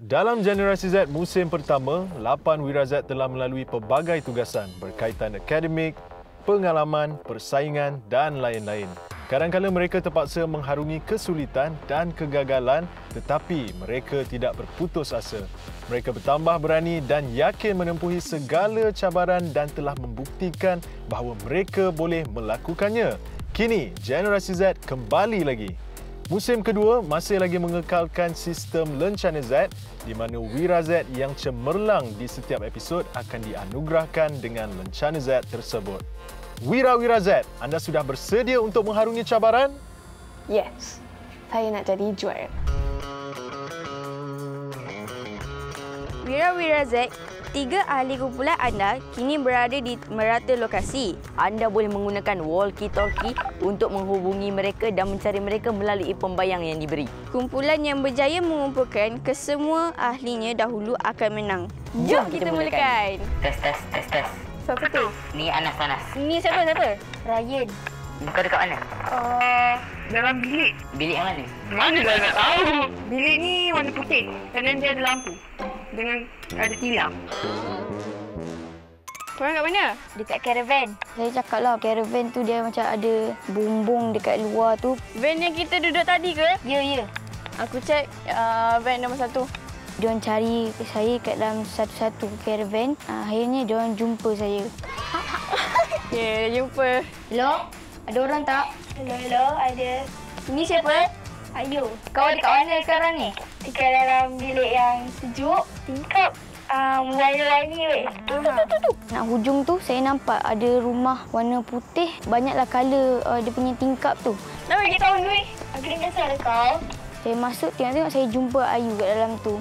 Dalam Generasi Z musim pertama, 8 Wira Z telah melalui pelbagai tugasan berkaitan akademik, pengalaman, persaingan dan lain-lain. Kadang-kadang mereka terpaksa mengharungi kesulitan dan kegagalan, tetapi mereka tidak berputus asa. Mereka bertambah berani dan yakin menempuhi segala cabaran dan telah membuktikan bahawa mereka boleh melakukannya. Kini, Generasi Z kembali lagi. Musim kedua masih lagi mengekalkan sistem Lencana Z di mana Wira Z yang cemerlang di setiap episod akan dianugerahkan dengan Lencana Z tersebut. Wira-Wira Z, anda sudah bersedia untuk mengharungi cabaran? Yes, saya nak jadi juara. Wira-Wira Z, 3 ahli kumpulan anda kini berada di merata lokasi. Anda boleh menggunakan walkie-talkie untuk menghubungi mereka dan mencari mereka melalui pembayang yang diberi. Kumpulan yang berjaya mengumpulkan kesemua ahlinya dahulu akan menang. Jom kita mulakan. Tes. Siapa tu? Ni Anas. Ni siapa? Ryan. Kau dekat mana? Dalam bilik. Bilik yang mana? Mana dah nak tahu. Bilik ni warna putih. Kanan dia ada lampu. Dengan ada tilam. Korang kat mana? Dekat caravan. Saya cakap lah, caravan tu dia macam ada bumbung dekat luar tu. Van yang kita duduk tadi ke? Ya. Aku cek van nombor 1. Diorang cari saya kat dalam satu-satu caravan. Akhirnya diorang jumpa saya. Ya, jumpa. Hello? Ada orang tak? Hello, ada. Ini siapa? Ayu. Kau dekat mana sekarang ni? Dekat dalam bilik yang sejuk, tingkap. Warna-warni weh. Nak hujung tu saya nampak ada rumah warna putih. Banyaklah colour dia punya tingkap tu. Nak bagi tahu dulu weh. Aku dengar suara kau. Saya masuk tengok-tengok saya jumpa Ayu kat dalam tu.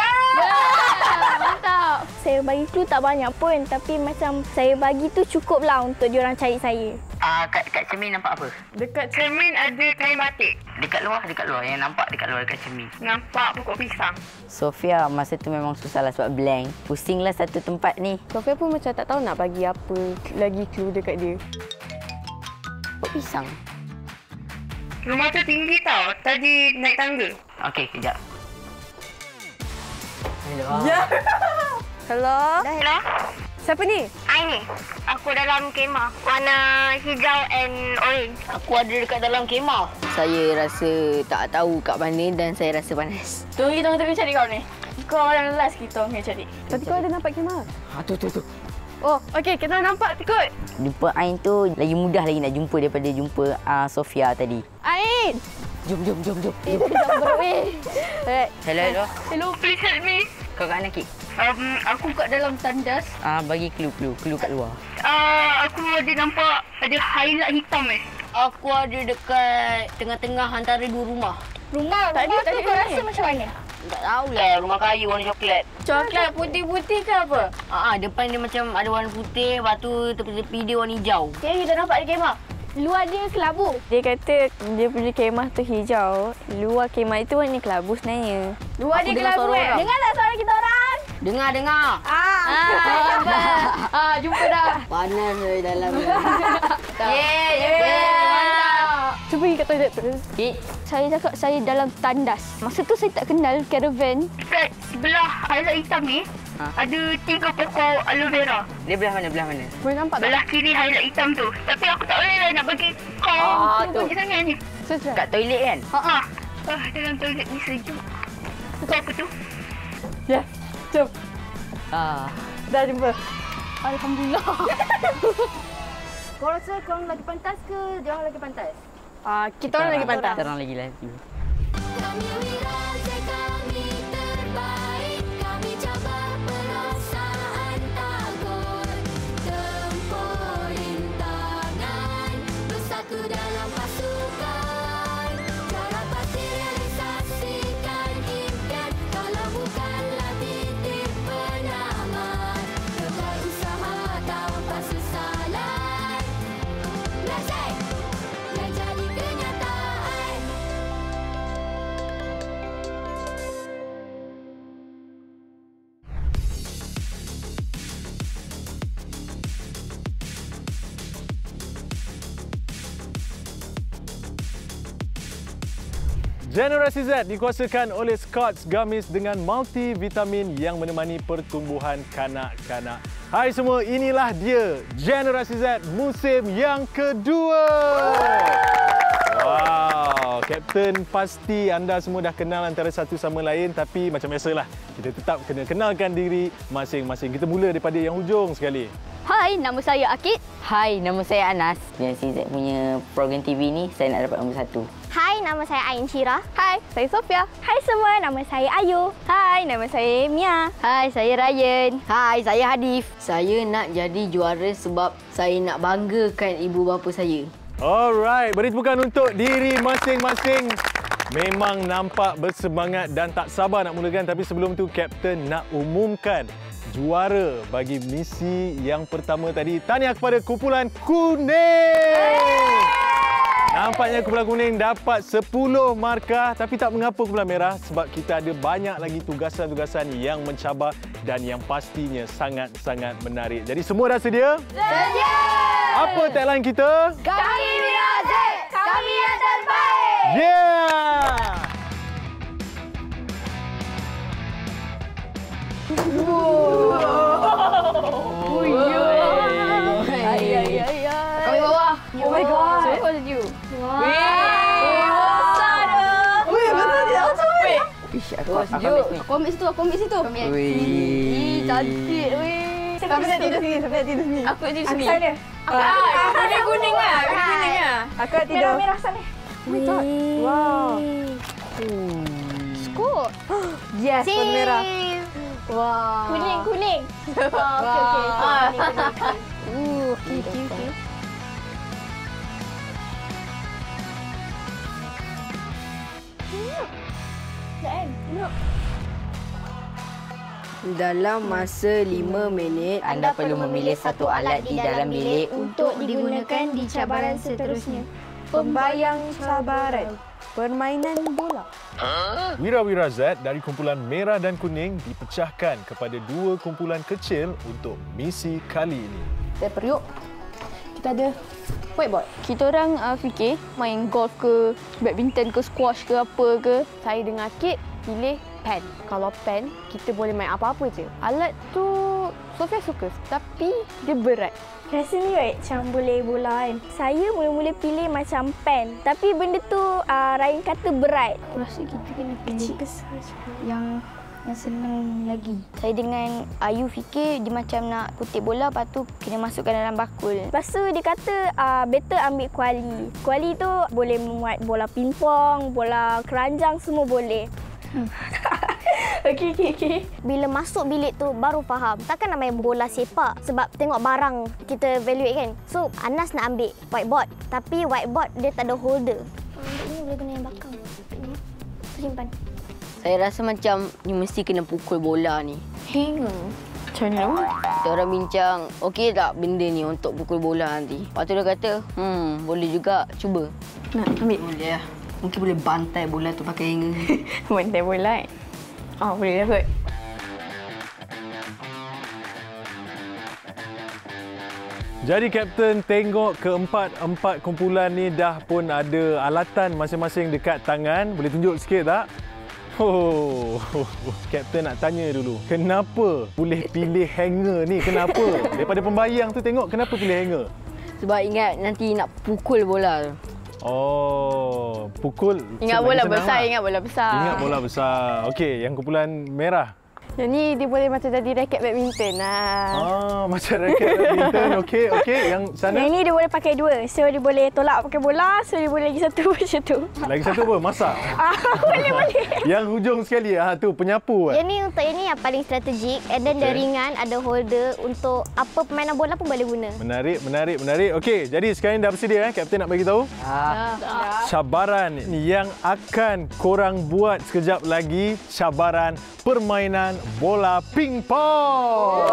Mantap. Saya bagi clue tak banyak pun. Tapi macam saya bagi tu cukup lah untuk diorang cari saya. Kat cermin nampak apa? Dekat cermin ada kain batik. Dekat luar. Yang nampak dekat luar dekat cermin. Nampak pokok pisang. Sofia masa tu memang susah lah sebab blank. Pusinglah satu tempat ni. Sofia pun macam tak tahu nak bagi apa lagi clue dekat dia. Pokok pisang. Rumah tu tinggi tau. Tadi naik tangga. Okey, kejap. Hello. Hello? Hello? Siapa ni? Aini. Aku dalam kemah. Warna hijau and orange. Aku ada dekat dalam kemah. Saya rasa tak tahu kat mana dan saya rasa panas. Tunggu kita tengah cari kau ni. Kau orang last kita tengah cari. Tapi kau ada nampak kemah? Tu. Oh, okey. Kita nampak kot. Jumpa Ain tu lagi mudah lagi nak jumpa daripada jumpa Sofia tadi. Ain! Jom. Jangan beruk weh. Hello. Hello, please help me. Kau kat mana, Kik? Aku kat dalam tandas. Bagi clue kat luar. Aku ada nampak ada highlight hitam Aku ada dekat tengah-tengah antara 2 rumah. Rumah tu kau rasa macam mana? Tak tahulah, rumah kayu warna coklat. Coklat putih-putih ke apa? Depan dia macam ada warna putih, lepas tu tepi-tepi dia warna hijau. Okay, kita nampak di kemah. Luar dia kelabu. Dia kata dia punya kemah tu hijau. Luar kemah itu warna kelabu sebenarnya. Luar dia kelabu Dengar tak suara kita orang? Dengar. Jumpa dah. Panas dari dalam ni. Cuba pergi kat toilet terus. Kik, Saya cakap saya dalam tandas. Masa tu saya tak kenal caravan. Dekat sebelah highlight hitam ni, ada 3 pokok aloe vera. dia belah mana? Boleh nampak tak? Belah kiri highlight hitam tu. Tapi aku tak boleh lah nak bagi kau. tu. Bagi sangat ni. Kat toilet kan? Dalam toilet ni sejuk. Buka apa tu? Ya, jom. Dah jumpa. Alhamdulillah. Kau rasa korang lagi pantas ke dia orang lagi pantas? Kita orang lagi pantas. Kita orang lagi laju. Kami Wira Z, kami terbaik. Kami cabar perasaan takut. Tempur rintangan, bersatu dalam pasukan. Cara pasti realisasikan impian. Kalau bukanlah titik penamat, tebar usaha tanpa sesalan. Wira Z yang jadi kenyataan. Generasi Z dikuasakan oleh Scotts Gummies dengan multivitamin yang menemani pertumbuhan kanak-kanak. Hai semua, inilah dia Generasi Z musim yang kedua. Wow, Kapten, pasti anda semua dah kenal antara satu sama lain, tapi macam biasalah, kita tetap kena kenalkan diri masing-masing. Kita mula daripada yang hujung sekali. Hai, nama saya Akid. Hai, nama saya Anas. Generasi Z punya program TV ni, saya nak dapat nombor 1. Hai, nama saya Ain Syirah. Hai, saya Sofia. Hai semua, nama saya Ayu. Hai, nama saya Mia. Hai, saya Ryan. Hai, saya Hadif. Saya nak jadi juara sebab saya nak banggakan ibu bapa saya. Alright, beri tepukan untuk diri masing-masing. Memang nampak bersemangat dan tak sabar nak mulakan, tapi sebelum tu Kapten nak umumkan juara bagi misi yang pertama tadi. Tahniah kepada kumpulan kuning. Nampaknya kumpulan kuning dapat 10 markah, tapi tak mengapa kumpulan merah sebab kita ada banyak lagi tugasan-tugasan yang mencabar dan yang pastinya sangat-sangat menarik. Jadi semua dah sedia? Sedia! Apa tagline kita? Kami Mia Z, kami yang terbaik. Yeah! Kami bawah. Oh my god. So, what did you? Aku ambil situ, aku ambil situ. Cantik, weh. Sampai nak tidur sini, sampai nak tidur sini. Aku tidur sini. Sana. Kuning-kuning lah. Kuning-kuning lah. Aku nak tidur. Merah sana. Oh my god. Wow. Skor. Yes, warna merah. Wah. Kuning. Okey. Okey. Dalam masa 5 minit, Anda perlu memilih satu alat di dalam bilik untuk digunakan di cabaran seterusnya. Pembayang cabaran. Permainan bola. Wira-Wira Z dari kumpulan merah dan kuning dipecahkan kepada 2 kumpulan kecil untuk misi kali ini. Saya periuk. Kita ada whiteboard. Kita orang fikir main golf ke, badminton ke, squash ke, apa ke. Saya dengan Kit pilih pen. Kalau pen, kita boleh main apa-apa je. Alat tu Sofia suka, tapi dia berat. Rasanya macam boleh bola kan. Saya mula-mula pilih macam pen. Tapi benda tu Ryan kata berat. Aku rasa kita kena pilih yang senang lagi. Saya dengan Ayu fikir dia macam nak kutip bola, lepas tu kena masukkan dalam bakul. Lepas tu dia kata better ambil kuali. Kuali tu boleh memuat bola pingpong, bola keranjang, semua boleh. Okey. Bila masuk bilik tu baru faham. Takkan nak main bola sepak sebab tengok barang kita evaluate kan. So Anas nak ambil whiteboard. Tapi whiteboard dia tak ada holder. Ini boleh guna yang belakang. Ini. Simpan. saya rasa macam ni mesti kena pukul bola ni. Macam mana? Kita orang bincang, okey tak benda ni untuk pukul bola nanti. Lepas tu dia kata, boleh juga, cuba. Nak ambil? Boleh lah. Mungkin boleh bantai bola tu pakai hanger. Bantai bola kan? Boleh lah kot. Jadi Kapten tengok keempat kumpulan ni dah pun ada alatan masing-masing dekat tangan. Boleh tunjuk sikit tak? Kapten nak tanya dulu. Kenapa boleh pilih hanger ni? Kenapa? Daripada pembayang tu tengok kenapa pilih hanger? Sebab ingat nanti nak pukul bola tu. Pukul. Ingat bola besar, ingat bola besar. Ingat bola besar. Okey, yang kumpulan merah. Yang ni dia boleh macam jadi raket badminton lah. Macam raket badminton. Okey. Yang sana? Yang ni dia boleh pakai dua. So dia boleh tolak pakai bola, so dia boleh lagi satu macam tu. Lagi satu apa? Masak? Boleh. Yang hujung sekali, tu penyapu. Yang ni untuk yang ni yang paling strategik. And then dia ringan, ada holder untuk apa permainan bola pun boleh guna. Menarik. Okey, jadi sekarang dah bersedia Kapten nak bagi tahu? Cabaran yang akan korang buat sekejap lagi, cabaran permainan bola pingpong.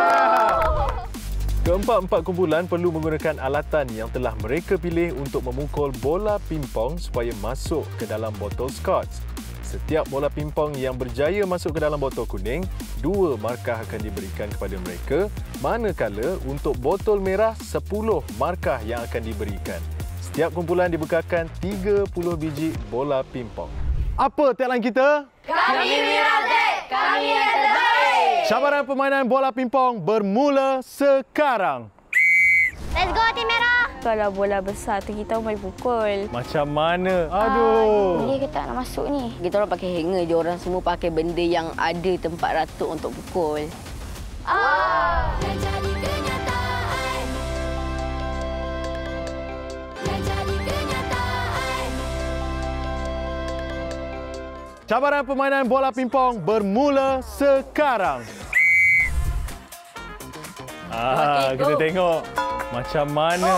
Keempat kumpulan perlu menggunakan alatan yang telah mereka pilih untuk memukul bola pingpong supaya masuk ke dalam botol Scotts. Setiap bola pingpong yang berjaya masuk ke dalam botol kuning, 2 markah akan diberikan kepada mereka, manakala untuk botol merah 10 markah yang akan diberikan. Setiap kumpulan dibekalkan 30 biji bola pingpong. Apa tagline kita? Kami Wirazek, kami yang terbaik. Cabaran permainan bola pingpong bermula sekarang. Let's go Tim Merah. Kalau bola besar tu kita main pukul. Macam mana? Aduh. Boleh ke tak nak masuk ni? Kita orang pakai hanger je. Orang semua pakai benda yang ada tempat ratuk untuk pukul. Yang jadi kenyataan. Yang jadi kenyataan. Cabaran permainan bola pingpong bermula sekarang. Kita tengok macam mana.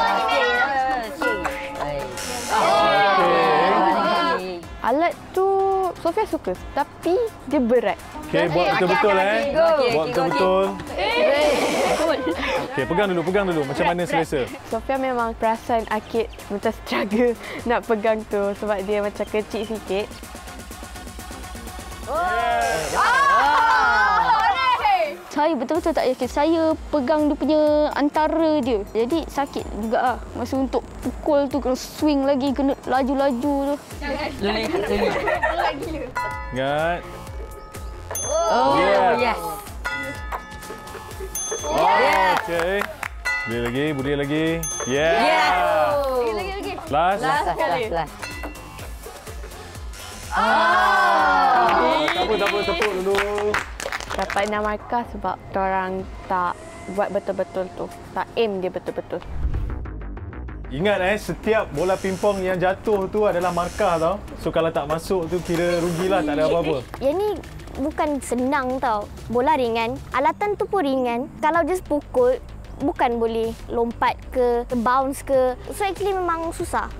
Alat tu Sofia suka tapi dia berat. Okey, buat betul-betul Buat betul-betul. Okey, pegang dulu. Macam mana selesa? Sofia memang perasan Akid macam struggle nak pegang tu sebab dia macam kecil sikit. Saya betul-betul tak yakin. Saya pegang dia punya antara dia. Jadi sakit juga lah. Masa untuk pukul tu kena swing lagi, kena laju-laju tu. Ingat. Yes. Okey. Boleh lagi. Yeah. Lagi. Last. Tak apa, tepuk dulu. Dapat 6 markah sebab orang tak buat betul-betul tu. Tak aim dia betul-betul. Ingat setiap bola pingpong yang jatuh tu adalah markah tau. So kalau tak masuk tu kira rugilah, tak ada apa-apa. Yang ni bukan senang tau. Bola ringan, alatan tu pun ringan. Kalau just pukul, bukan boleh lompat ke, bounce ke. So actually memang susah.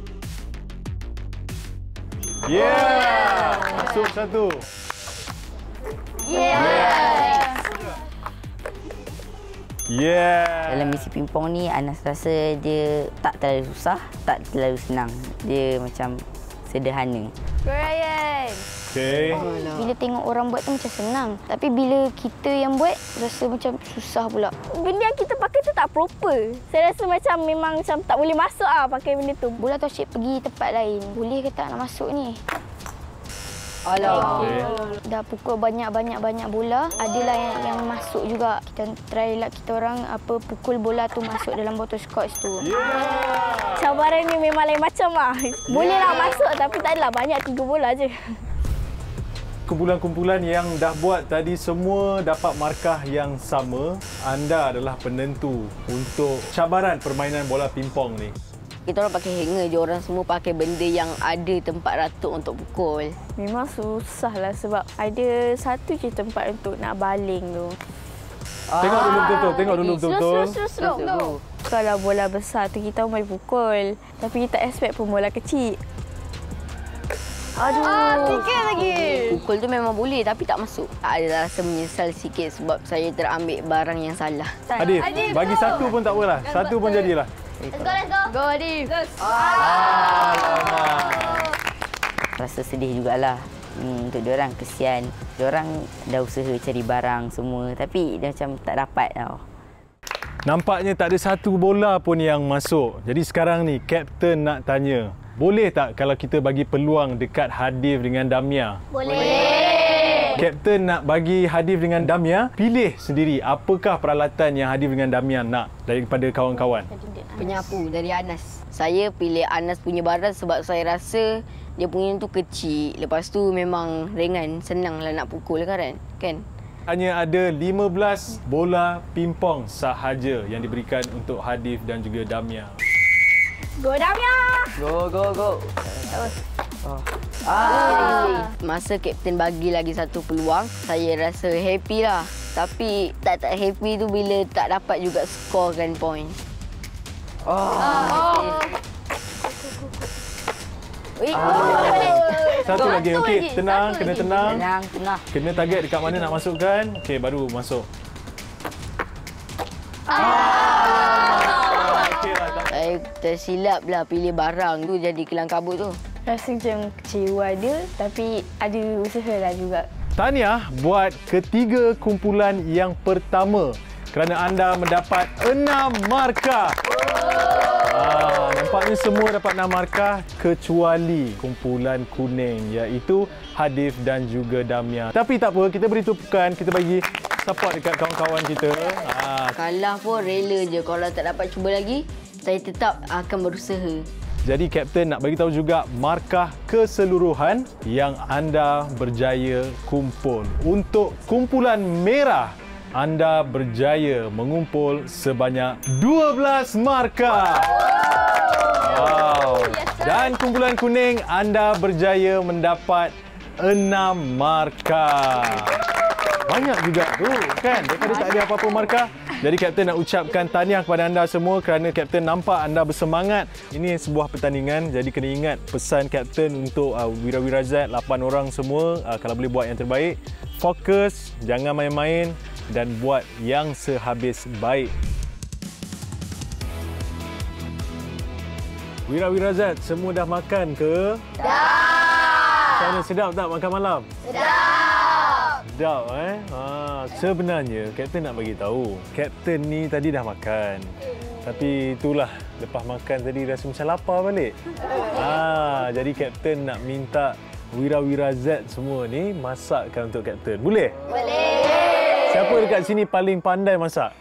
Yeah! Masuk satu. Yeah. Dalam misi pingpong ni, Anas rasa dia tak terlalu susah, tak terlalu senang. Dia macam sederhana. Ryan. Okey. Bila tengok orang buat tu macam senang. Tapi bila kita yang buat, rasa macam susah pula. Benda yang kita pakai tu tak proper. Saya rasa macam memang macam tak boleh masuk pakai benda tu. Bola tu asyik pergi tempat lain. Boleh ke tak nak masuk ni? Okay. Dah pukul banyak bola. Adalah yang masuk juga. Kita try lah kita orang pukul bola tu masuk dalam botol scotch tu. Cabaran ni memang lain macam lah. Bolehlah masuk tapi tak adalah banyak 3 bola je. Kumpulan-kumpulan yang dah buat tadi semua dapat markah yang sama. Anda adalah penentu untuk cabaran permainan bola pingpong ni. Kita orang pakai hanger je. Orang semua pakai benda yang ada tempat ratuk untuk pukul. Memang susah lah sebab ada satu je tempat untuk nak baling tu. Tengok dulu betul-betul. Slow. Kalau bola besar tu kita main pukul. Tapi kita expect pun bola kecil. Aduh. 3 lagi. Pukul tu memang boleh tapi tak masuk. Ada rasa menyesal sikit sebab saya terambil barang yang salah. Adif, bagi satu pun tak apalah. Satu pun jadilah. Let's go. Go Adif. Rasa sedih jugalah untuk diorang, kesian. Diorang dah usaha cari barang semua tapi dia macam tak dapat tau. Nampaknya tak ada satu bola pun yang masuk. Jadi sekarang ni, Kapten nak tanya. Boleh tak kalau kita bagi peluang dekat Hadif dengan Damia? Boleh. Kapten nak bagi Hadif dengan Damia, pilih sendiri apakah peralatan yang Hadif dengan Damia nak daripada kawan-kawan. Penyapu dari Anas. Saya pilih Anas punya barang sebab saya rasa dia punya tu kecil. Lepas tu memang ringan, senanglah nak pukul kan? Hanya ada 15 bola pingpong sahaja yang diberikan untuk Hadif dan juga Damia. Go Damia. Go. Masa Kapten bagi lagi satu peluang, saya rasa happy lah. Tapi tak happy tu bila tak dapat juga scorekan point. Satu lagi. Okey, tenang, kena tenang. Tenang. Kena target dekat mana nak masukkan. Okey, baru masuk. Saya tersilap lah pilih barang tu jadi kelang kabut tu. Rasa macam kecewa dia tapi ada usaha lah juga. Tahniah buat ketiga kumpulan yang pertama kerana anda mendapat 6 markah. Nampaknya semua dapat 6 markah kecuali kumpulan kuning iaitu Hadif dan juga Damia. Tapi tak apa, kita beri tumpukan, kita bagi support dekat kawan-kawan kita. Kalah pun rela je. Kalau tak dapat cuba lagi, saya tetap akan berusaha. Jadi Kapten nak bagi tahu juga markah keseluruhan yang anda berjaya kumpul. Untuk kumpulan merah, anda berjaya mengumpul sebanyak 12 markah. Wow. Dan kumpulan kuning, anda berjaya mendapat 6 markah. Banyak juga tu kan, daripada tak ada apa-apa markah. Jadi Kapten nak ucapkan tahniah kepada anda semua kerana Kapten nampak anda bersemangat. Ini sebuah pertandingan, jadi kena ingat pesan Kapten untuk Wira-Wira Z, 8 orang semua, kalau boleh buat yang terbaik. Fokus, jangan main-main dan buat yang sehabis baik. Wira-Wira Z, semua dah makan ke? Dah! Sana sedap tak makan malam? Sedap sebenarnya Kapten nak bagi tahu, Kapten ni tadi dah makan. Tapi itulah, lepas makan tadi rasa macam lapar balik. Jadi Kapten nak minta Wira-Wira Z semua ni masakkan untuk Kapten. Boleh? Boleh. Siapa dekat sini paling pandai masak?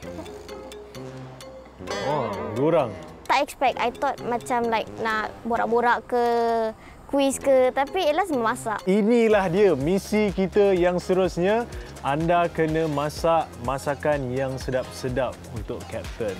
Dua orang. Tak expect. I thought macam like nak borak-borak ke, kuis ke, tapi Ella semua masak. Inilah dia misi kita yang seterusnya. Anda kena masak masakan yang sedap-sedap untuk Kapten.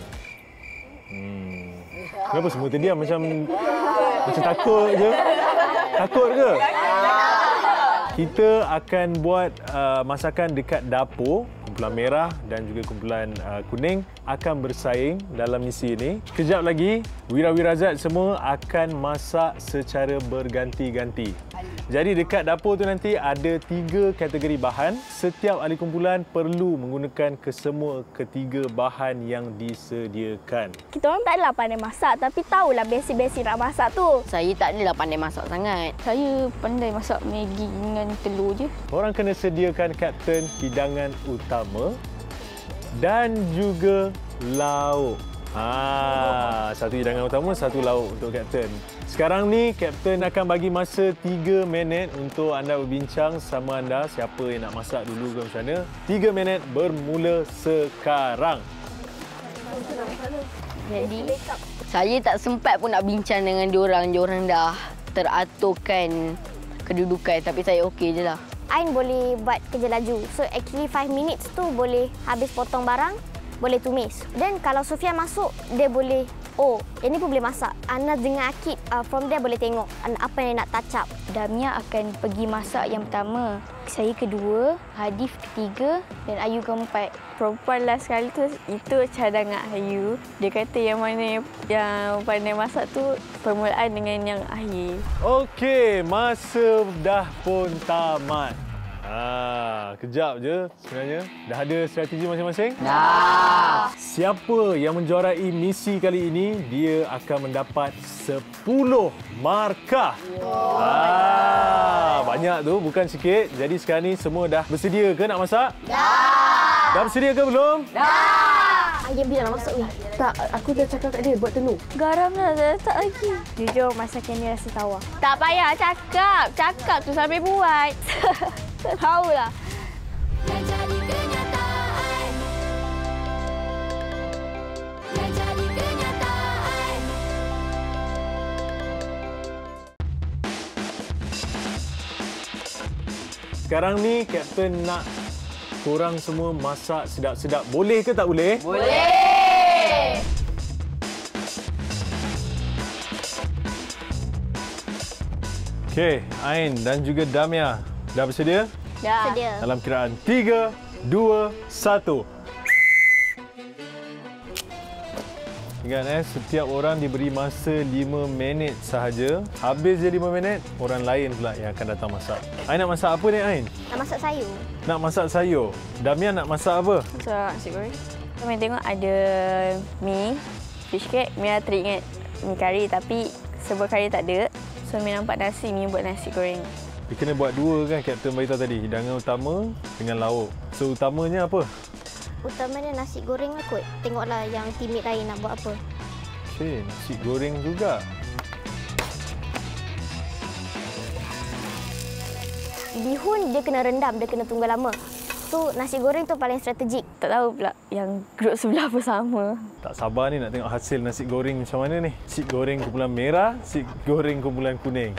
Kenapa semua terdiam macam takut je? Takut ke? Kita akan buat masakan dekat dapur. Kumpulan merah dan juga kumpulan kuning akan bersaing dalam misi ini. Kejap lagi, Wira-Wira Z semua akan masak secara berganti-ganti. Jadi dekat dapur tu nanti ada 3 kategori bahan. Setiap ahli kumpulan perlu menggunakan kesemua ketiga bahan yang disediakan. Kita orang tak adalah pandai masak, tapi tahulah basic-basic nak masak tu. Saya tak adalah pandai masak sangat. Saya pandai masak Maggi dengan telur je. Korang kena sediakan Kapten hidangan utama dan juga lauk. Satu hidangan utama, satu lauk untuk Kapten. Sekarang ni Kapten akan bagi masa 3 minit untuk anda berbincang sama anda siapa yang nak masak dulu ke macam mana. 3 minit bermula sekarang. Jadi saya tak sempat pun nak bincang dengan diorang. Diorang dah teraturkan kedudukan, tapi saya okey je lah. Ain boleh buat kerja laju. So actually 5 minutes tu boleh habis potong barang, boleh tumis. Dan kalau Sofia masuk, dia boleh, yang ni pun boleh masak. Anas dengan Akid, from there boleh tengok apa yang nak touch up. Damia akan pergi masak yang pertama. Saya kedua, Hadif ketiga dan Ayu keempat. Perempuan last sekali tu, itu cadangan Ayu. Dia kata yang mana yang pandai masak tu permulaan dengan yang akhir. Okey, masa dah pun tamat. Kejap je sebenarnya. Dah ada strategi masing-masing? Dah. Siapa yang menjuarai misi kali ini, dia akan mendapat 10 markah. Banyak tu, bukan sikit. Jadi sekarang ni semua dah bersedia ke nak masak? Dah. Dah bersedia ke belum? Dah. Ayam biar nak masak ni. Tak, aku dah cakap kat dia buat telur. Garam dah letak lagi. Jujur, masakan ni rasa tawar. Tak payah cakap. Cakap tu sambil buat. Tak tahulah. Yang jadi kenyataan. Yang jadi kenyataan. Sekarang ni Kapten nak korang semua masak sedap-sedap. Boleh ke tak boleh? Boleh! Okey, Ain dan juga Damia. Dah bersedia? Dah. Sedia. Dalam kiraan 3, 2, 1. Ingat setiap orang diberi masa 5 minit sahaja. Habis je 5 minit, orang lain pula yang akan datang masak. Ain nak masak apa ni, Ain? Nak masak sayur. Nak masak sayur. Damia nak masak apa? Masak nasi goreng. Kami tengok ada mi, fish cake. Mi dah teringat mi kari tapi sebab kari tak ada. So mi nampak nasi, mi buat nasi goreng. Dia kena buat 2 kan, Kapten beritahu tadi. Hidangan utama dengan lauk. So utamanya apa? Utamanya nasi goreng lah kot. Tengoklah yang teammate lain nak buat apa. Okey, nasi goreng juga. Bihun dia kena rendam, dia kena tunggu lama. So nasi goreng tu paling strategik. Tak tahu pula yang grup sebelah apa sama. Tak sabar ni nak tengok hasil nasi goreng macam mana ni. Nasi goreng kumpulan merah, nasi goreng kumpulan kuning.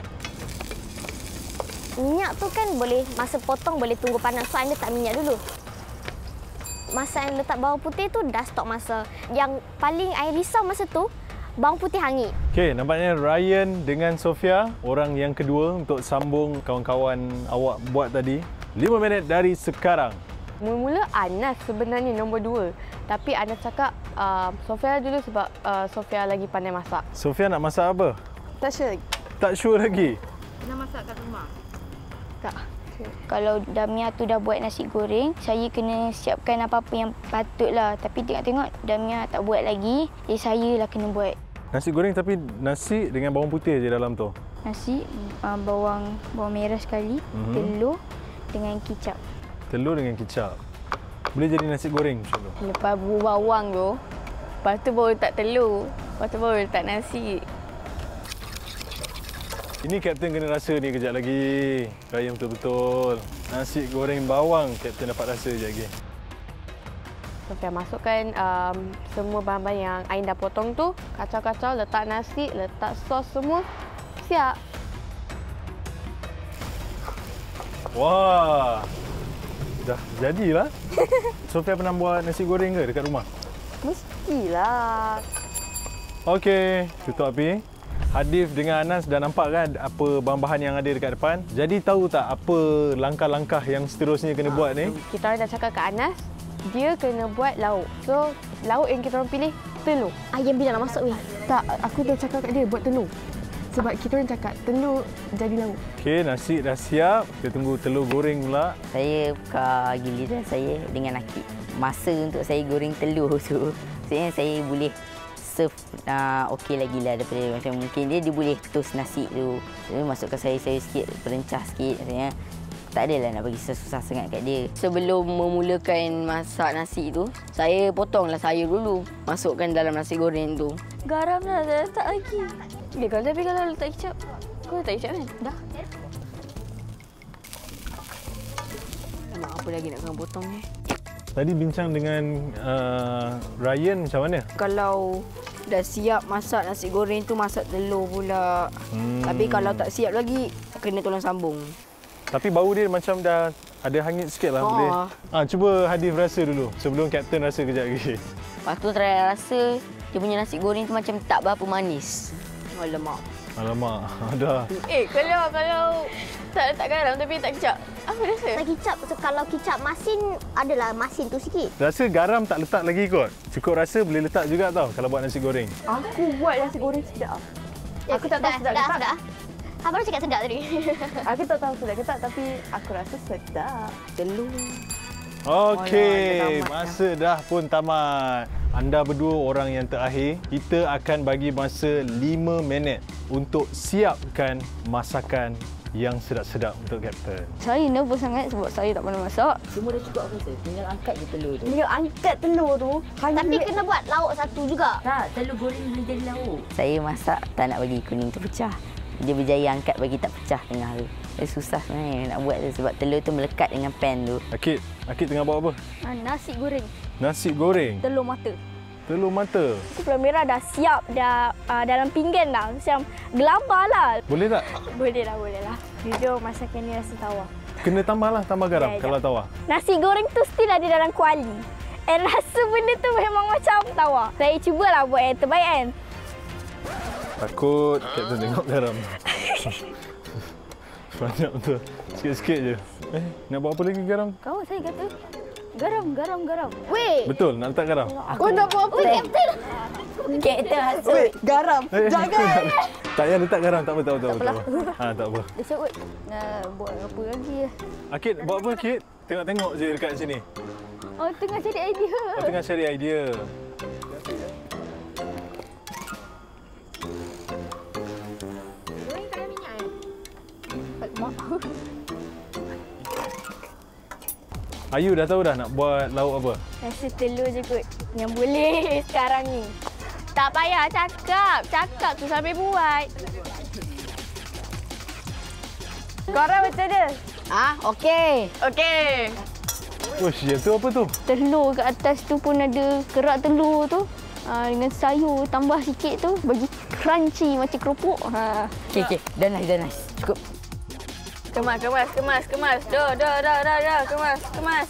Minyak tu kan boleh, masa potong boleh tunggu panas. So anda tak minyak dulu. Masa yang letak bawang putih tu dah stok masa. Yang paling saya risau masa tu, bawang putih hangit. Okey, nampaknya Ryan dengan Sofia, orang yang kedua untuk sambung kawan-kawan awak buat tadi. 5 minit dari sekarang. Mula-mula Anas sebenarnya nombor 2. Tapi Anas cakap Sofia dulu sebab Sofia lagi pandai masak. Sofia nak masak apa? Tak sure lagi. Tak sure lagi. Pernah masak kat rumah? Tak. Kalau Damia tu dah buat nasi goreng, saya kena siapkan apa-apa yang patutlah. Tapi tengok-tengok Damia tak buat lagi, jadi saya lah kena buat. Nasi goreng tapi nasi dengan bawang putih je dalam tu. Nasi, bawang merah sekali, telur dengan kicap. Telur dengan kicap. Boleh jadi nasi goreng macam tu. Lepas bubur bawang tu, lepas tu baru letak telur, lepas tu baru letak nasi. Ini Kapten kena rasa ni kejap lagi. Ryan betul-betul. Nasi goreng bawang Kapten dapat rasa kejap lagi. Sofia masukkan semua bahan-bahan yang Ain dah potong tu. Kacau-kacau, letak nasi, letak sos semua. Siap. Wah. Dah jadilah. Sofia pernah buat nasi goreng ke dekat rumah? Mestilah. Okey, tutup api. Hadif dengan Anas dah nampak kan apa bahan-bahan yang ada dekat depan. Jadi tahu tak apa langkah-langkah yang seterusnya kena buat ni? Kita orang dah cakap kat Anas, dia kena buat lauk. So, lauk yang kita orang pilih, telur. Ayam bila nak masuk weh? Tak, aku dah cakap kat dia buat telur. Sebab kita orang cakap telur jadi lauk. Okey, nasi dah siap. Kita tunggu telur goreng pula. Saya buka giliran saya dengan Akid. Masa untuk saya goreng telur tu, sebenarnya saya boleh serve okey lagi lah daripada macam mungkin dia boleh toast nasi tu. Dia masukkan sayur-sayur sikit, perencah sikit. Maksudnya tak adalah nak bagi susah sangat kat dia. Sebelum memulakan masak nasi tu, saya potonglah sayur dulu. Masukkan dalam nasi goreng tu. Garam dah letak lagi. Tapi kalau letak kicap, kau letak kicap kan? Dah. Apa lagi nak kena potong ni? Tadi bincang dengan Ryan macam mana? Kalau dah siap masak nasi goreng tu, masak telur pula. Tapi kalau tak siap lagi, kena tolong sambung. Tapi bau dia macam dah ada hangit sikit lah. Boleh. Cuba Hadif rasa dulu sebelum Kapten rasa kejap lagi. Lepas tu try rasa dia punya nasi goreng tu macam tak berapa manis. Lemak. Alamak, dah. Kalau tak letak garam tapi tak kicap, apa rasa? Tak kicap. So, kalau kicap masin, adalah masin tu sikit. Rasa garam tak letak lagi kot. Cukup rasa boleh letak juga tau kalau buat nasi goreng. Aku buat nasi goreng sedap. Aku tak tahu sedap ke tak. Abang baru cakap sedap tadi. Aku tak tahu sedap ke tak, tapi aku rasa sedap. Telur. Okey, masa dah pun tamat. Anda berdua orang yang terakhir, kita akan bagi masa 5 minit untuk siapkan masakan yang sedap-sedap untuk Kapten. Saya nervous sangat sebab saya tak pernah masak. Semua dah cukup rasa. Tinggal angkat je telur tu. Dia angkat telur tu. Tapi kena buat lauk satu juga. Tak, telur goreng boleh jadi lauk. Saya masak tak nak bagi kuning tu pecah. Dia berjaya angkat bagi tak pecah tengah tu. Dia susah sebenarnya nak buat tu sebab telur tu melekat dengan pan tu. Akid tengah buat apa? Nasi goreng. Nasi goreng. Telur mata. Telur mata. Telur merah dah siap, dah dalam pinggan dah. Macam gelabah lah. Boleh tak? Boleh lah. Jujur masakan ni rasa tawar. Kena tambah garam kalau tawar. Nasi goreng tu still ada dalam kuali. And rasa benda tu memang macam tawar. Saya cubalah buat yang terbaik kan. Takut Kapten tengok garam. Banyak betul. Sikit-sikit je. Nak buat apa lagi garam? Kawan saya kata, garam. Weh. Betul, nak letak garam? Oh, nak buat apa? Kapten. Kita rasa. Garam. Jangan. Tak payah letak garam, tak apa. Tak apa. Dia sebut, buat apa lagi ya? Akid, buat apa Akid? Tengok-tengok je dekat sini. Oh, tengah cari idea. Tengah cari idea. Ayu dah tahu dah nak buat lauk apa? Rasa telur je kot yang boleh sekarang ni. Tak payah cakap. Cakap tu sambil buat. Korang macam mana? Okey. Okey. Ush, yang tu apa tu? Telur kat atas tu pun ada kerak telur tu. Dengan sayur tambah sikit tu bagi crunchy macam keropok. Okey. Dah nice. Cukup. Kemas. Dah. Kemas.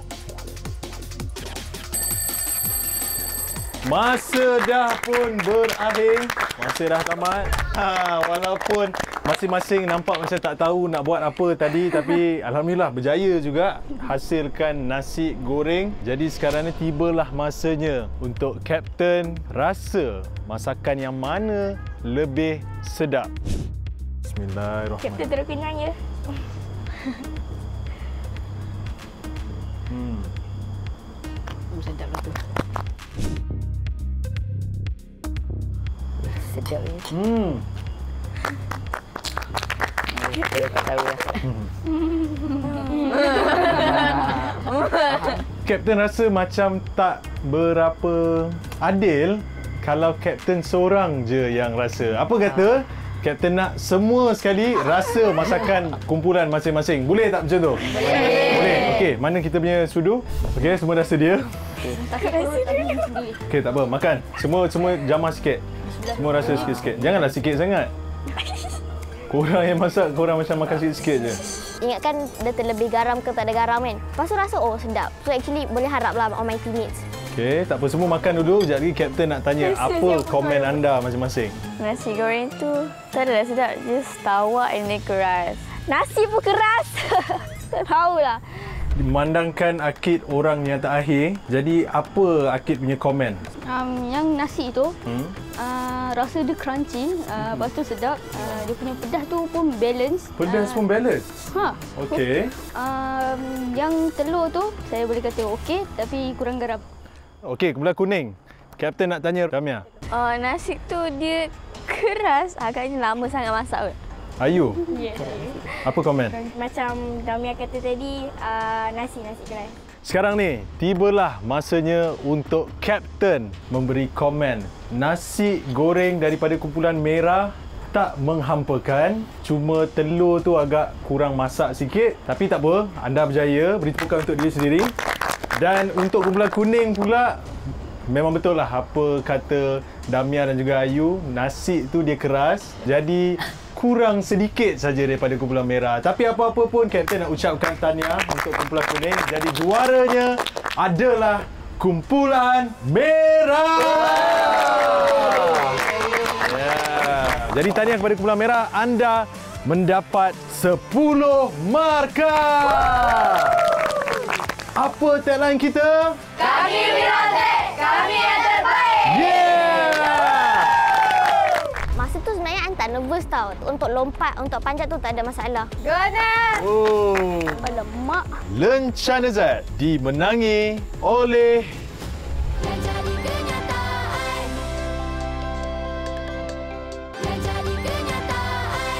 Masa dah pun berakhir. Masa dah tamat. Walaupun masing-masing nampak macam tak tahu nak buat apa tadi, tapi alhamdulillah berjaya juga hasilkan nasi goreng. Jadi sekarang ni tibalah masanya untuk Kapten rasa masakan yang mana lebih sedap. Bismillahirrahmanirrahim. Kapten terus kenyang ya. Sedap lah tu. Sedap ni. Saya tak tahu lah. Kapten rasa macam tak berapa adil kalau Kapten seorang je yang rasa. Apa kata Kapten nak semua sekali rasa masakan kumpulan masing-masing. Boleh tak macam tu? Boleh. Okey, mana kita punya sudu? Okey, semua dah sedia. Okey, tak apa. Makan. Semua jamah sikit. Semua rasa sikit-sikit. Janganlah sikit sangat. Korang yang masak, korang macam makan sikit-sikit je. Ingatkan dia terlebih garam ke tak ada garam kan. Lepas tu rasa sedap. So actually boleh haraplah on my teammates. Okey, tak apa. Semua makan dulu. Sekejap lagi Kapten nak tanya apa komen anda masing-masing. Nasi goreng tu tak adalah sedap. Just tawar and then keras. Nasi pun keras. Tak tahulah. Memandangkan Akid orang yang terakhir, jadi apa Akid punya komen? Yang nasi tu rasa dia crunchy, lepas tu sedap. Dia punya pedas tu pun balance. Pedas pun balance? Okey. Yang telur tu saya boleh kata okey tapi kurang garam. Okey, kumpulan kuning. Kapten nak tanya Damia. Nasi tu dia keras, agaknya lama sangat masak. Ayu, Yeah. apa komen? Macam Damia kata tadi, nasi keras. Sekarang ni, tibalah masanya untuk Kapten memberi komen. Nasi goreng daripada kumpulan merah tak menghampakan. Cuma telur tu agak kurang masak sikit. Tapi tak apa, anda berjaya. Beri tepukan untuk diri sendiri. Dan untuk kumpulan kuning pula, memang betul lah apa kata Damia dan juga Ayu. Nasi tu dia keras. Jadi kurang sedikit saja daripada kumpulan merah. Tapi apa-apa pun Kapten nak ucapkan tahniah untuk kumpulan kuning. Jadi juaranya adalah kumpulan merah. Jadi tahniah kepada kumpulan merah. Anda mendapat 10 markah. Apa tagline kita? Kami Wirazek, kami yang terbaik. Masa tu sebenarnya An tak nervous tau. Untuk lompat, untuk panjat tu tak ada masalah. Goodness! Lemak. Lencana Z dimenangi oleh Yang jadi kenyataan. Yang jadi kenyataan.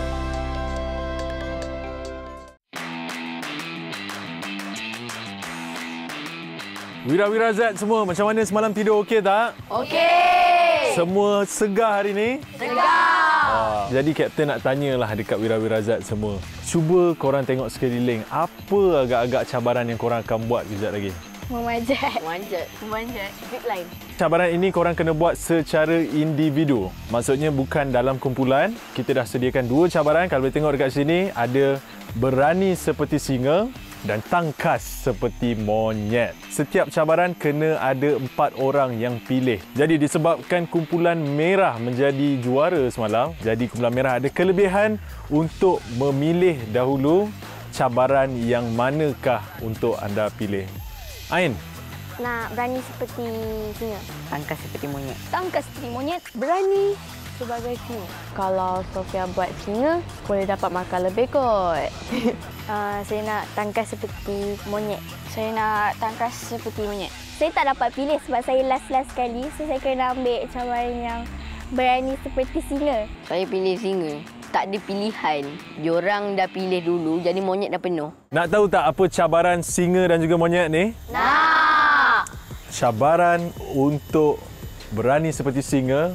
Wira Z semua. Macam mana semalam tidur okey tak? Okey! Semua segar hari ni? Segar! Jadi Kapten nak tanyalah dekat Wira Z semua. Cuba korang tengok sekeliling. Apa agak-agak cabaran yang korang akan buat kejap lagi? Memanjat. Zip line. Cabaran ini korang kena buat secara individu. Maksudnya bukan dalam kumpulan. Kita dah sediakan 2 cabaran. Kalau boleh tengok dekat sini, ada berani seperti singa dan tangkas seperti monyet. Setiap cabaran kena ada 4 orang yang pilih. Jadi disebabkan kumpulan merah menjadi juara semalam, jadi kumpulan merah ada kelebihan untuk memilih dahulu cabaran yang manakah untuk anda pilih. Ain, Nak berani seperti singa. Tangkas seperti monyet. Tangkas seperti monyet. Berani sebagai singa. Kalau Sofia buat singa, boleh dapat markah lebih kot. Saya nak tangkas seperti monyet. Saya nak tangkas seperti monyet. Saya tak dapat pilih sebab saya last sekali. So saya kena ambil cabaran yang berani seperti singa. Saya pilih singa. Tak ada pilihan. Diorang dah pilih dulu, jadi monyet dah penuh. nak tahu tak apa cabaran singa dan juga monyet ni? Nak. Cabaran untuk berani seperti singa.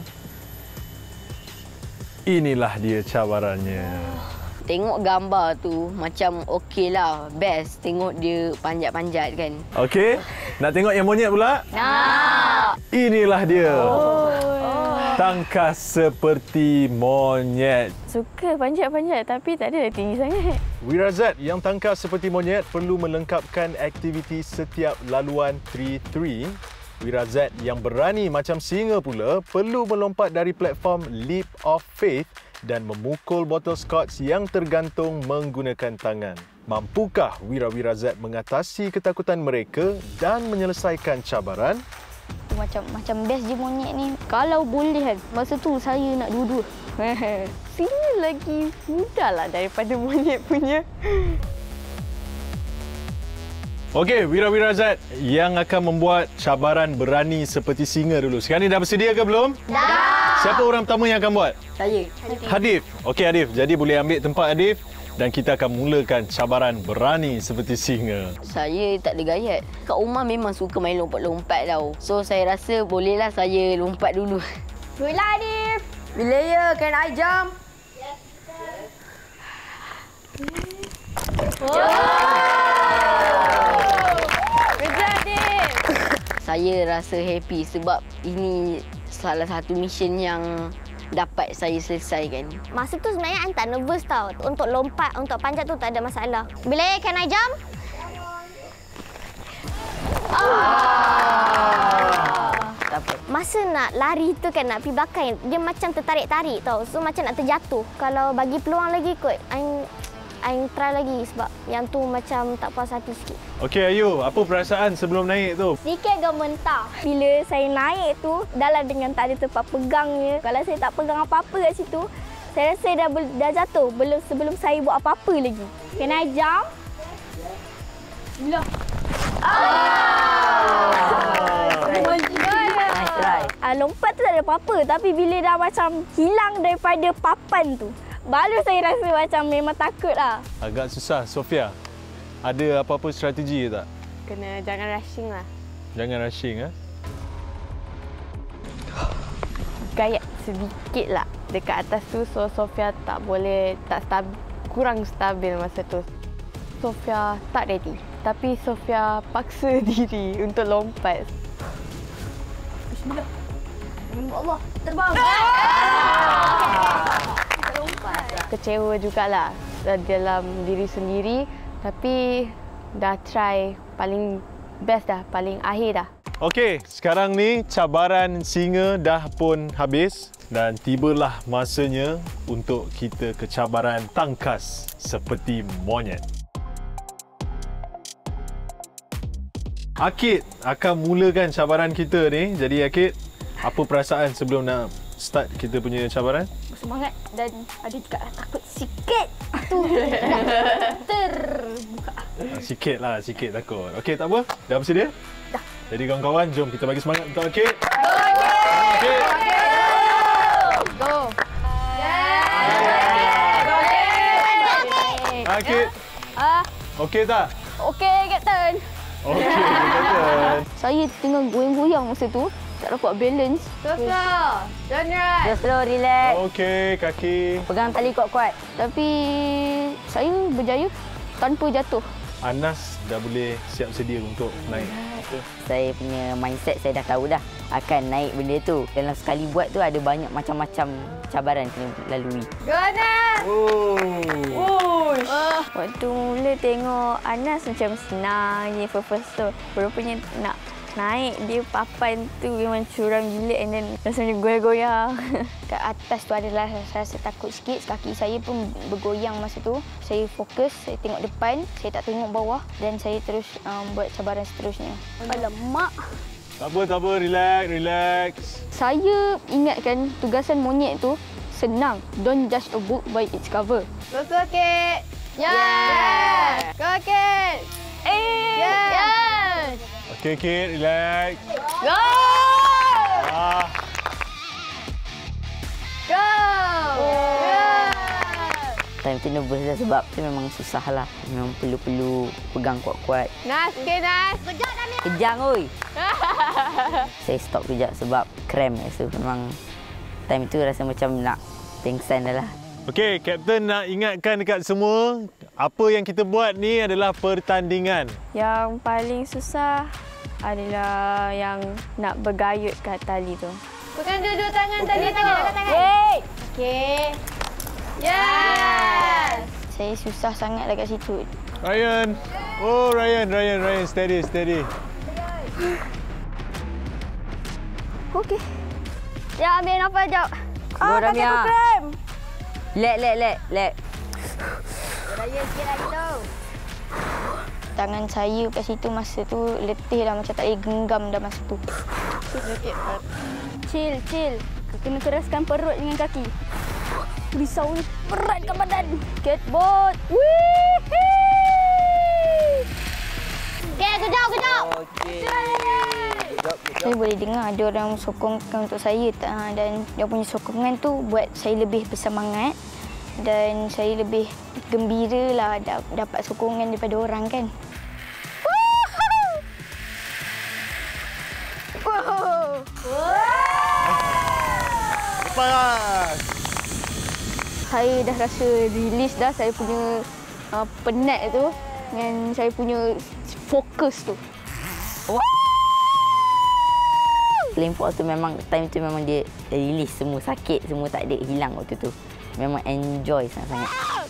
Inilah dia cabarannya. Tengok gambar tu macam okey lah. Best. Tengok dia panjat-panjat kan. Okey, nak tengok yang monyet pula? Nak. Inilah dia. Tangkas seperti monyet. Suka panjat-panjat tapi tak ada tinggi sangat. Wirazat yang tangkas seperti monyet perlu melengkapkan aktiviti setiap laluan 3-3. Wirazat yang berani macam singa pula perlu melompat dari platform Leap of Faith dan memukul botol scotch yang tergantung menggunakan tangan. Mampukah Wirazat mengatasi ketakutan mereka dan menyelesaikan cabaran? Macam best je monyet ni. Kalau boleh kan, masa tu saya nak dua-dua. Singa lagi mudahlah daripada monyet punya. Okey, Wirazat yang akan membuat cabaran berani seperti singa dulu. Sekarang ni dah bersedia ke belum? Dah. Siapa orang pertama yang akan buat? Saya. Hadif. Okey Hadif, jadi boleh ambil tempat Hadif dan kita akan mulakan cabaran berani seperti singa. Saya tak ada gayat. Kat rumah memang suka main lompat-lompat tau. So saya rasa bolehlah saya lompat dulu. Good lah, Adif. Bila ya, can I jump? Saya rasa happy sebab ini salah satu mission yang dapat saya selesaikan. Masa tu sebenarnya I tak nervous tau. Untuk lompat, untuk panjat tu tak ada masalah. Bila can I jump? Masa nak lari tu kan, nak pergi belakang, dia macam tertarik-tarik tau. So macam nak terjatuh. Kalau bagi peluang lagi kot, I try lagi sebab yang tu macam tak puas hati sikit. Okey Ayu, apa perasaan sebelum naik tu? Sikit gementar. Bila saya naik tu, dalam dengan tak ada tempat pegangnya. Kalau saya tak pegang apa-apa kat situ, saya rasa dah jatuh sebelum saya buat apa-apa lagi. Can I jump? Lompat tu tak ada apa-apa, tapi bila dah macam hilang daripada papan tu, baru saya rasa macam memang takut lah. Agak susah. Sofia, ada apa-apa strategi ke tak? Kena jangan rushing lah. Jangan rushing. Gayat sedikit lah dekat atas tu. So Sofia tak boleh, kurang stabil masa tu. Sofia tak ready. Tapi Sofia paksa diri untuk lompat. Bismillah. Allah, terbang. Kecewa jugalah dalam diri sendiri, tapi dah try paling best dah, paling akhir dah. Okey, sekarang ni cabaran singa dah pun habis dan tibalah masanya untuk kita ke cabaran tangkas seperti monyet. Akid akan mulakan cabaran kita ni. Jadi Akid, apa perasaan sebelum nak start kita punya cabaran? Semangat dan ada juga takut sikit. Tu terbuka. Sikit takut. Okey, tak apa. Dah bersedia? Dah. Jadi kawan-kawan, jom kita bagi semangat untuk Akid. Akid. Go! Akid. Okey tak? Okey, Captain. Okey, Captain. Saya tengah goyang-goyang masa tu. Tak dapat balance. Slow. Don't rush. Just slow, relax. Okey, kaki. Pegang tali kuat-kuat. Tapi saya berjaya tanpa jatuh. Anas dah boleh siap sedia untuk naik. Saya punya mindset saya dah tahu dah akan naik benda tu. Dalam sekali buat tu ada banyak macam-macam cabaran kena lalui. Go, Anas. Waktu mula tengok Anas macam senang je first tu. Rupanya nak naik dia papan tu memang curam gila and then rasanya goyang-goyang. Kat atas tu adalah saya rasa takut sikit. Kaki saya pun bergoyang masa tu. Saya fokus, saya tengok depan, saya tak tengok bawah dan saya terus buat cabaran seterusnya. Alamak. Tak apa, relax. Saya ingatkan tugasan monyet tu senang. Don't judge a book by its cover. Go, Kid. Yeah. Go, Kid. Yes. Okey, Kid, relax. Go. Ah, Go. Time tu nervous dah sebab tu memang susah lah. Memang perlu pegang kuat-kuat. Nas, okay Nas. Kejang oi. Saya stop kejap sebab cramp rasa. Memang time tu rasa macam nak pengsan dah lah. Okey, Kapten nak ingatkan dekat semua, apa yang kita buat ni adalah pertandingan. Yang paling susah adalah yang nak bergayut kat tali tu. Pegang dua tangan tali tu. Okey. Yes. Saya susah sangat dekat situ. Ryan. Oh, Ryan. Steady. Okey. Ya, ambil nafas sekejap. Go, Ramia. Aku kram. Lek. Raya sikit lagi tu. Tangan saya kat situ masa tu letih dah, macam tak boleh genggam dah masa tu. Chill. Kena keraskan perut dengan kaki. Risau ni berat kat badan. Skateboard. Okey, kejap. Saya boleh dengar ada orang sokongkan untuk saya dan dia punya sokongan tu buat saya lebih bersemangat dan saya lebih gembira lah dapat sokongan daripada orang kan. Lepas. Saya dah rasa release dah saya punya penat tu dengan saya punya fokus tu. Lempok tu memang, time tu memang dia release semua sakit, semua tak ada, hilang waktu tu. Memang enjoy sangat-sangat.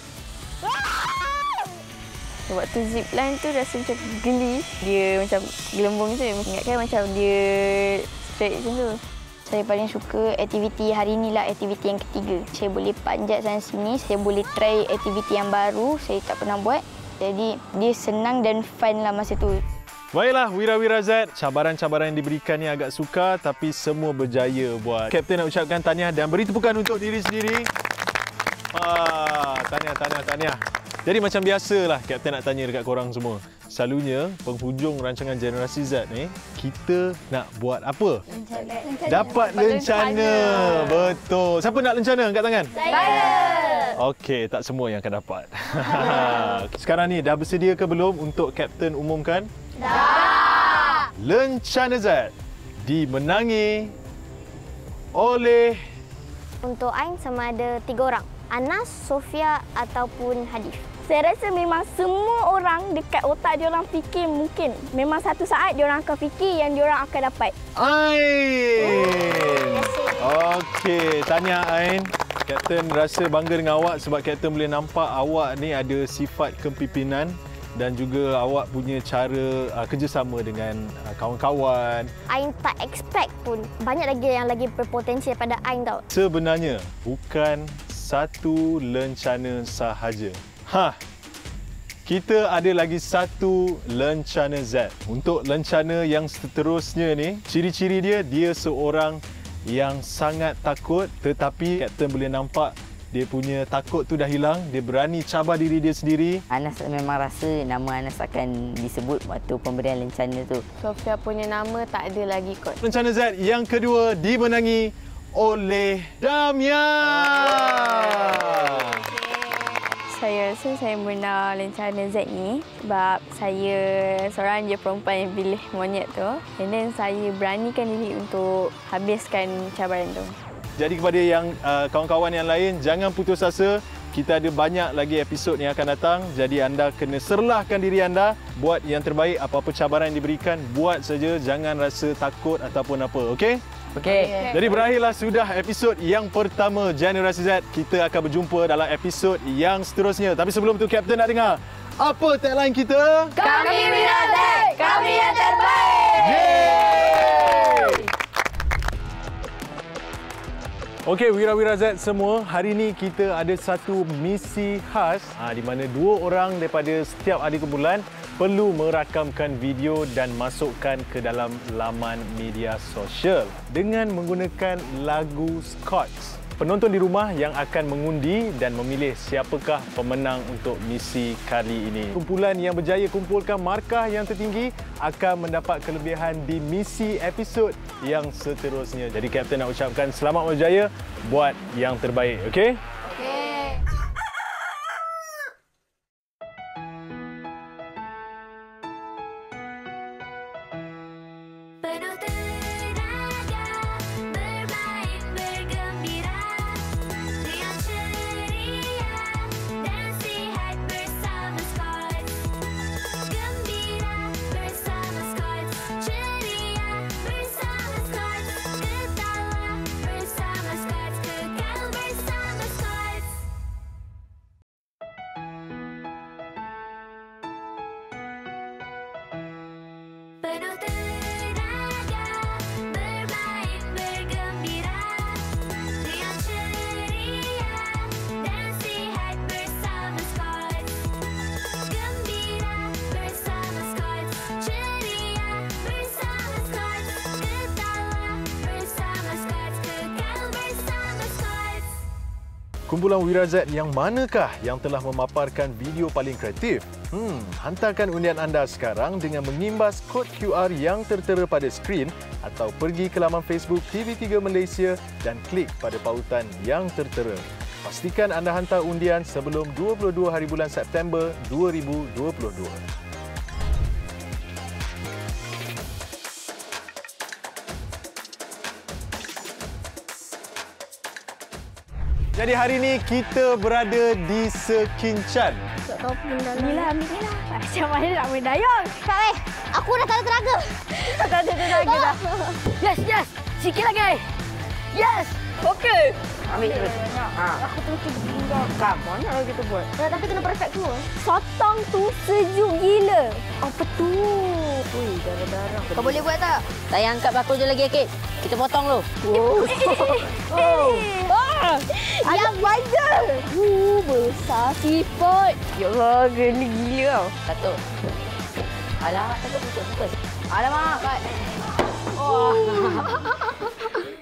Waktu zipline tu rasa macam geli. Dia macam gelembung tu, ingatkan macam dia straight macam tu. Saya paling suka aktiviti hari ni lah, aktiviti yang ketiga. Saya boleh panjat sana sini, saya boleh try aktiviti yang baru, saya tak pernah buat. Jadi dia senang dan fun lah masa tu. Baiklah, Wira Z, cabaran-cabaran yang diberikan ni agak sukar tapi semua berjaya buat. Kapten nak ucapkan tahniah dan beri tepukan untuk diri sendiri. Tahniah. Jadi macam biasalah Kapten nak tanya dekat korang semua. Selalunya penghujung rancangan Generasi Z ni, kita nak buat apa? Dapat lencana. Betul. Siapa nak lencana? Angkat tangan. Saya. Okey, tak semua yang akan dapat. Sekarang ni dah bersedia ke belum untuk Kapten umumkan? Dah. Lencana Z dimenangi oleh... Untuk Ain sama ada 3 orang. Anas, Sofia ataupun Hadif. Saya rasa memang semua orang dekat otak dia orang fikir mungkin memang satu saat dia orang akan fikir yang dia orang akan dapat. Ain. Okey, tahniah Ain. Kapten rasa bangga dengan awak sebab Kapten boleh nampak awak ni ada sifat kepimpinan dan juga awak punya cara kerjasama dengan kawan-kawan. Ain tak expect pun. Banyak lagi yang lagi berpotensi daripada Ain tau. Sebenarnya bukan satu lencana sahaja. Kita ada lagi satu lencana Z. Untuk lencana yang seterusnya ni, ciri-ciri dia seorang yang sangat takut tetapi Kapten boleh nampak dia punya takut tu dah hilang. Dia berani cabar diri dia sendiri. Anas memang rasa nama Anas akan disebut waktu pemberian lencana tu. Sofia punya nama tak ada lagi kot. Lencana Z yang kedua dimenangi oleh Damia. Saya rasa saya menang lencana Z ni sebab saya seorang je perempuan yang pilih monyet tu. And then saya beranikan diri untuk habiskan cabaran tu. Jadi kepada yang kawan-kawan yang lain, jangan putus asa. Kita ada banyak lagi episod yang akan datang. Jadi anda kena serlahkan diri anda. Buat yang terbaik, apa-apa cabaran yang diberikan, buat saja. Jangan rasa takut ataupun apa, okey? Okey. Jadi berakhirlah sudah episod yang pertama Generasi Z. Kita akan berjumpa dalam episod yang seterusnya. Tapi sebelum tu, Kapten nak dengar apa tagline kita? Kami Wira Z, kami yang terbaik. Yeay! Okey, Wira Z semua, hari ini kita ada satu misi khas di mana 2 orang daripada setiap hari kumpulan perlu merakamkan video dan masukkan ke dalam laman media sosial dengan menggunakan lagu Scots. Penonton di rumah yang akan mengundi dan memilih siapakah pemenang untuk misi kali ini. Kumpulan yang berjaya kumpulkan markah yang tertinggi akan mendapat kelebihan di misi episod yang seterusnya. Jadi Kapten nak ucapkan selamat berjaya buat yang terbaik, okey? Okey. Penuh tenaga, bermain bergembira, riang ceria dan sihat bersama Scots. Gembira bersama Scots, ceria bersama Scots, ketawa bersama Scots, kekal bersama Scots. Penuh tenaga, bermain bergembira, riang ceria dan sihat bersama Scots. Gembira bersama Scots, ceria bersama Scots, ketawa bersama Scots, kekal bersama Scots. Kumpulan Wira Z yang manakah yang telah memaparkan video paling kreatif? Hantarkan undian anda sekarang dengan mengimbas kod QR yang tertera pada skrin atau pergi ke laman Facebook TV3 Malaysia dan klik pada pautan yang tertera. Pastikan anda hantar undian sebelum 22 hari bulan September 2022. Jadi hari ini kita berada di Sekincan. Tak tahu pun dah. Inilah, ambil ni lah. Macam mana nak main dayung? Kak aku dah tak ada tenaga. Tak ada tenaga dah. Yes, yes. Sikit lagi. Yes. Okey. Ambil terus. Aku terus tinggalkan. Mana lagi kita buat? Tapi kena perfect dulu. Sotong tu sejuk gila. Apa tu? Ui, darah-darah. Kau boleh buat tak? Saya angkat bakul je lagi, Akid. Kita potong dulu. Ada buzzer. Besar siput. Ya Allah, geli gila tau. Satu. Alamak, satu buka. Alamak. Oh.